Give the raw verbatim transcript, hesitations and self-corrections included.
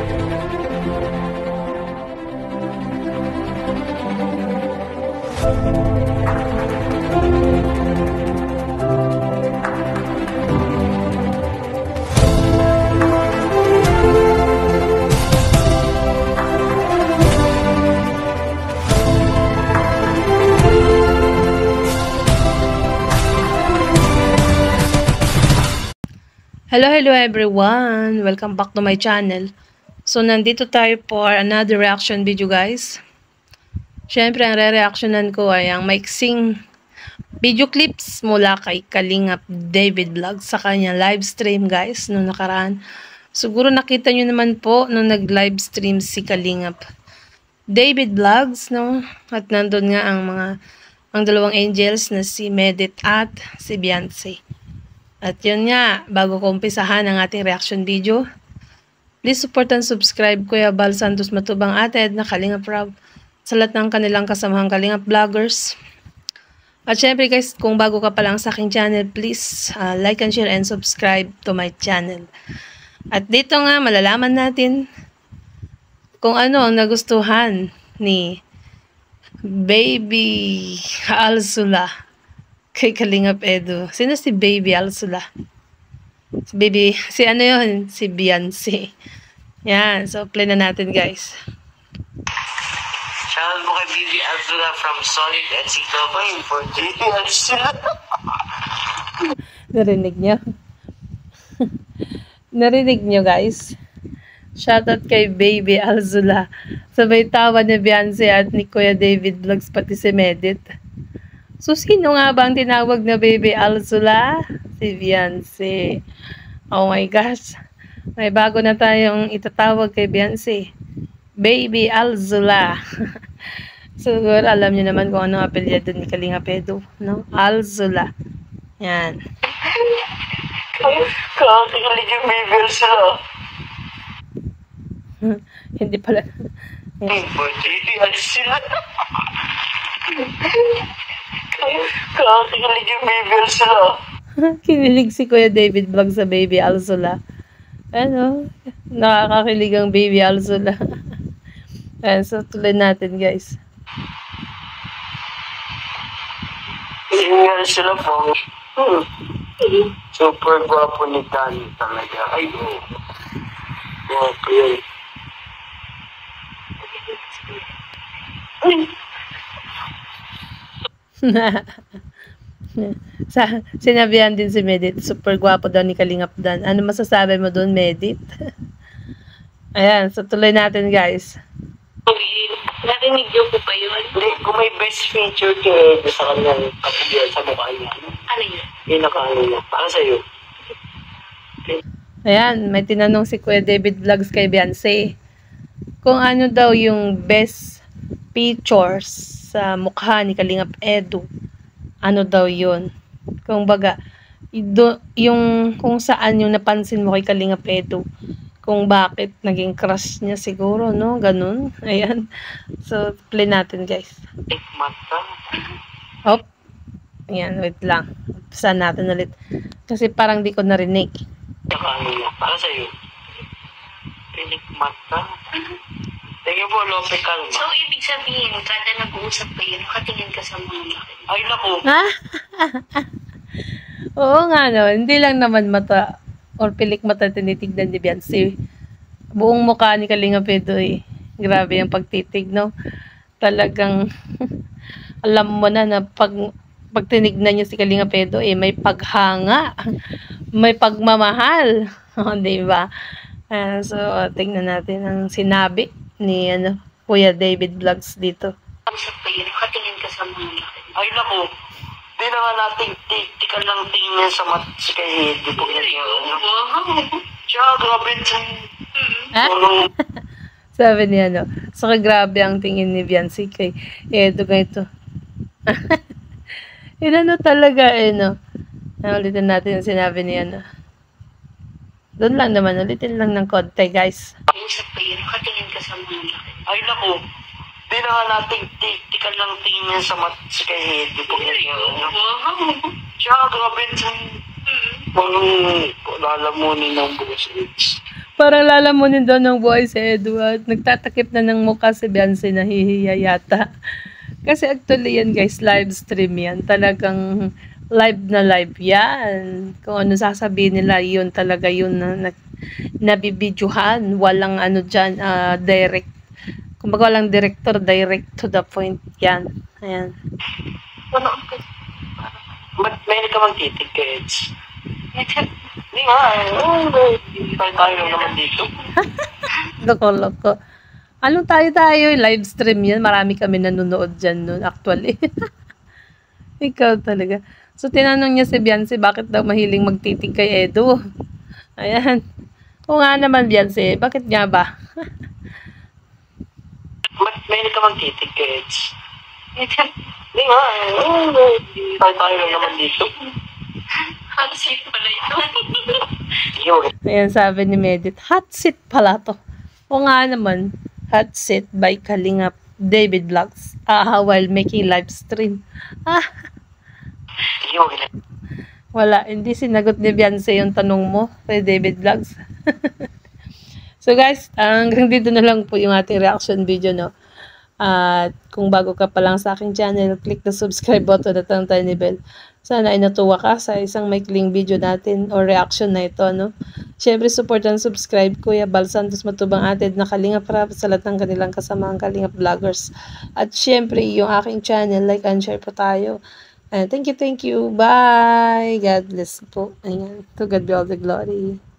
Hello, hello everyone! Welcome back to my channel. So, nandito tayo for another reaction video, guys. Siyempre, ang re-reactionan ko ay ang maiksing video clips mula kay Kalingap David Vlog sa kanya live stream, guys, noong nakaraan. Siguro nakita nyo naman po nung nag-live stream si Kalingap David Vlogs, no? At nandun nga ang mga ang dalawang angels na si Medit at si Beyonce. At yun nga, bago ko umpisahan ang ating reaction video, please support and subscribe Kuya Bal Santos Matubang Ated na Kalingap Rob sa lahat ng kanilang kasamahang Kalingap Vloggers. At syempre guys, kung bago ka pa lang sa aking channel, please uh, like and share and subscribe to my channel. At dito nga, malalaman natin kung ano ang nagustuhan ni Baby Alsula kay Kalingap Edu. Sino si Baby Alsula? Si Baby, si ano yun? Si Beyonce. Yan. So, play na natin, guys. Shoutout mo kay Baby Alsula from Solid at Sigloboy for Baby Alsula. Narinig nyo? Narinig nyo, guys? Shoutout kay Baby Alsula. Sabay tawa ni Beyonce at ni Kuya David Vlogs pati si Medit. So, sino nga ba ang tinawag na Baby Alsula? Si Beyonce. Oh my gosh. May bago na tayong itatawag kay Beyonce. Baby Alsula. Siguro, alam niyo naman kung ano ang apelyido ni Kalingap Edu, no? Alsula. Yan. Kakakilig yung Baby Alsula. Hindi pala. Yan. Baby Alsula. Kakakilig yung Baby Alsula. Kinilig si Kuya David Vlog sa Baby Alsula. Ano? Nakakakilig ang Baby Alsula. Ayan, so tuloy natin, guys. Baby Alsula po. Hmm. Super gwapo ni Danny talaga. Ay, oh. Gwapo yun. Sa, sinabihan din si Medit, super gwapo daw ni Kalingap Dan. Ano masasabi mo doon, Medit? Ayan, so tuloy natin, guys. Narinig niyo po ba yun? Hindi, kung may best feature kay sa kanyang kapilyan sa mukha niya. Ano yun? Yung nakaano niya. Para sa'yo. Okay. Ayan, may tinanong si Kuya David Vlogs kay Beyonce kung ano daw yung best features sa mukha ni Kalingap Edu. Ano daw yun? Kung baga, yung kung saan yung napansin mo kay Kalingap Edu, kung bakit naging crush niya siguro, no? Ganun. Ayan. So, play natin, guys. Mata. Hop. Ayan, wait lang. Umpisa natin ulit. Kasi parang di ko narinig. Nakaano niya. Para sa'yo. Pinik mata. Tingin po, Lope, kalma. So, ibig sabihin, kada nag-uusap kayo, nakatingin ka sa mga bakit? Ay, naku. Ha? Oo nga, no. Hindi lang naman mata or pilik mata tinitignan ni Beyonce. Buong mukha ni Kalingap Edu, eh. Grabe yung pagtitig, no? Talagang alam mo na na pag, pag tinignan niya si Kalingap Edu, eh, may paghanga. May pagmamahal. O, diba? Uh, so, tingnan natin ang sinabi ni ano, Kuya David Vlogs dito. Usap kayo, nakatingin ka sa mga bakit? Ay, naku. Di na nga natin tikan lang tingin niya sa mat si kay Edu. Siya, grabe siya. Ha? Sabi niya, no? So, grabe ang tingin ni Beyonce kay Edu ganito. Yun ano talaga, eh, no? Ulitin natin yung sinabi niya, no? Doon lang naman, ulitin lang ng konti, guys. Usap kayo, nakatingin ka sa mga bakit? Ay, naku. Di na nga natin tikan lang tingin niya sa mat si kay Edu. Siya, grabe siya. Parang lalamunin ng bukas. Parang lalamunin daw ng buhay si Edward. Nagtatakip na ng mukha si Beyonce, nahihiya yata. Kasi actually yan guys, live stream yan. Talagang live na live yan. Kung ano sasabihin nila, yun talaga yun na, na nabibidyohan. Walang ano dyan, uh, direct. Kumbaga walang director, direct to the point. Yan. Ayan. Ba't may ka magtitig ka, Eds? Hindi nga, oh, tayo tayo naman dito. Loko-loko. Anong tayo-tayo? Live stream yan. Marami kami nanonood dyan nun, actually. Ikaw talaga. So, tinanong niya si Beyonce, bakit daw mahiling magtitig kay Edo? Ayan. O nga naman, Beyonce, bakit nga ba? Ba't may ka magtitig kay Eds? Hindi nga, oh, tayo tayo naman dito. Hot seat pala ito. Ayan, sabi ni Medit, hot seat pala to. O nga naman, hot seat by Kalingap David Vlogs. Ah, while making live stream. Ah. Wala, hindi sinagot ni Beyonce yung tanong mo kay David Vlogs. So guys, hanggang dito na lang po yung ating reaction video, no? At kung bago ka pa lang sa aking channel, click the subscribe button at ang tiny bell. Sana ay natuwa ka sa isang maikling video natin o reaction na ito, no? Siyempre, support and subscribe Kuya Bal Santos Matubang Atid na Kalingap Rap sa lahat ng kanilang kasamaang Kalingap Vloggers. At siyempre, yung aking channel, like and share po tayo. And thank you, thank you. Bye! God bless po. Ayan. To God be all the glory.